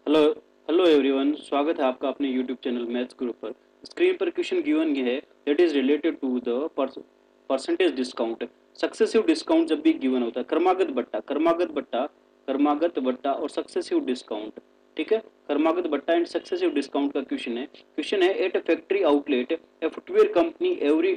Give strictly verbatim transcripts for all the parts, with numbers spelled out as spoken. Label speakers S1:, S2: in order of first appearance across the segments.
S1: Hello hello everyone, स्वागत है आपका अपने यूट्यूब चैनल मैथ्स ग्रुप पर। स्क्रीन पर क्वेश्चन गिवन है that is related to the percentage discount. Successive discount जब भी गिवन होता है, क्रमागत बट्टा क्रमागत बट्टा क्रमागत बट्टा और सक्सेसिव डिस्काउंट। ठीक है, क्रमागत बट्टा एंड सक्सेसिव डिस्काउंट का क्वेश्चन है। क्वेश्चन है at a factory outlet a footwear company every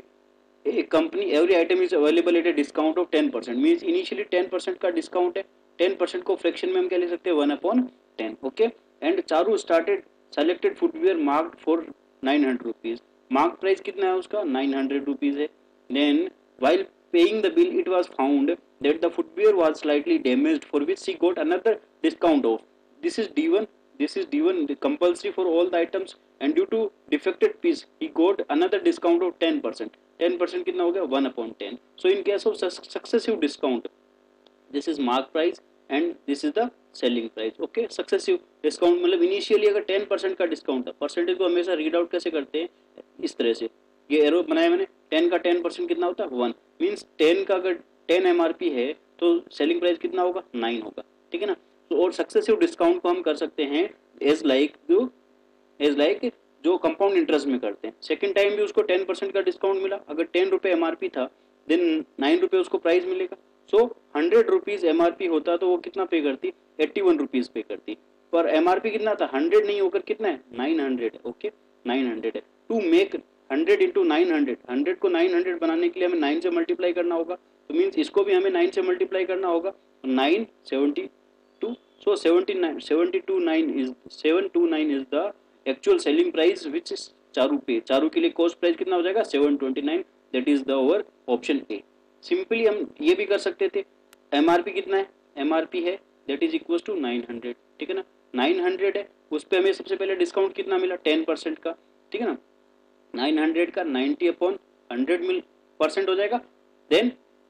S1: a company every item is available at a discount of ten percent means initially ten percent का discount है। ten percent को fraction में हम क्या ले सकते हैं, one upon ten. Okay, and Charu started selected footwear marked for nine hundred rupees. Mark price कितना है उसका, नाइन हंड्रेड रुपीज है। Then while paying the bill it was found that the footwear was slightly damaged for which she got another discount of this is d one this is d one compulsory for all the items and due to defected piece he got another discount of ten percent। ten percent कितना हो गया, one upon ten. So in case of successive discount this is mark price and this is the selling price. Okay, successive discount मतलब initially अगर ten percent का discount है, percentage को हमेशा read out कैसे करते हैं, इस तरह से ये एरो बनाया मैंने। टेन का टेन परसेंट कितना होता है, वन। मीन्स टेन का अगर टेन एमआरपी है तो सेलिंग प्राइस कितना होगा, नाइन होगा। ठीक है ना। तो और सक्सेसिव डिस्काउंट को हम कर सकते हैं एज लाइक जो एज लाइक जो कंपाउंड इंटरेस्ट में करते हैं। सेकंड टाइम भी उसको टेन परसेंट का डिस्काउंट मिला, अगर टेन रुपए एमआरपी था देन नाइन रुपए उसको प्राइस मिलेगा। सो हंड्रेड रुपीज एमआरपी होता तो वो कितना पे करती, एट्टी वन रुपीज पे करती। पर एमआरपी कितना था, हंड्रेड नहीं होकर कितना है, नाइन हंड्रेड है। ओके, नाइन हंड्रेड है। To make hundred into nine hundred, hundred को नाइन हंड्रेड बनाने के लिए हमें नाइन से मल्टीप्लाई करना होगा। तो मीन्स इसको भी हमें नाइन से मल्टीप्लाई करना होगा। Nine seventy two, so seventy nine seventy two nine is seven two nine is the actual selling price which is Charu pay. Charu के लिए कॉस्ट प्राइस कितना हो जाएगा, seven twenty nine. That is the over option A. Simply हम ये भी कर सकते थे, एमआरपी कितना है, एमआरपी है that is equal to nine hundred. ठीक है ना, नाइन हंड्रेड है, उस पर हमें सबसे पहले डिस्काउंट कितना मिला, टेन परसेंट का। ठीक है ना, नाइन हंड्रेड का नाइन्टी अपॉन हंड्रेड मिल परसेंट हो जाएगा। देन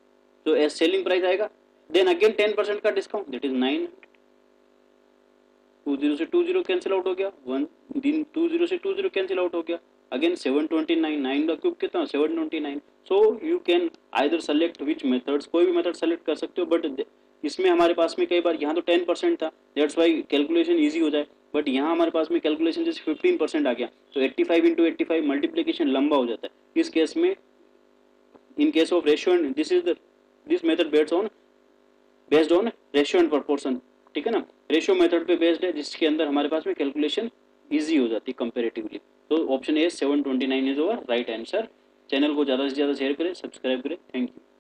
S1: जो एस सेलिंग प्राइस आएगा, देन अगेन टेन परसेंट का discount that is nine. Two zero से टू जीरो कैंसिल आउट हो गया, वन दिन टू जीरो से टू जीरो कैंसिल आउट हो गया। Again seven twenty nine, nine का क्यूब कितना, seven twenty nine. So you can either select which methods, कोई भी मेथड सेलेक्ट कर सकते हो। बट इसमें हमारे पास में कई बार यहाँ तो टेन परसेंट था, दैट्स वाई कैलकुलेशन ईजी हो जाए। बट यहाँ हमारे पास में कैलकुलेशन जैसे फिफ्टीन परसेंट आ गया तो eighty five into eighty five multiplication लंबा हो जाता है। इस केस में in case of ratio and this is this method based on based on ratio and proportion. ठीक है ना, रेशियो मेथड पे बेस्ड है जिसके अंदर हमारे पास में कैलकुलेशन इजी हो जाती है कंपैरेटिवली। तो option A seven twenty nine is over right answer. Channel को ज़्यादा से ज़्यादा शेयर करें, सब्सक्राइब करें। Thank you.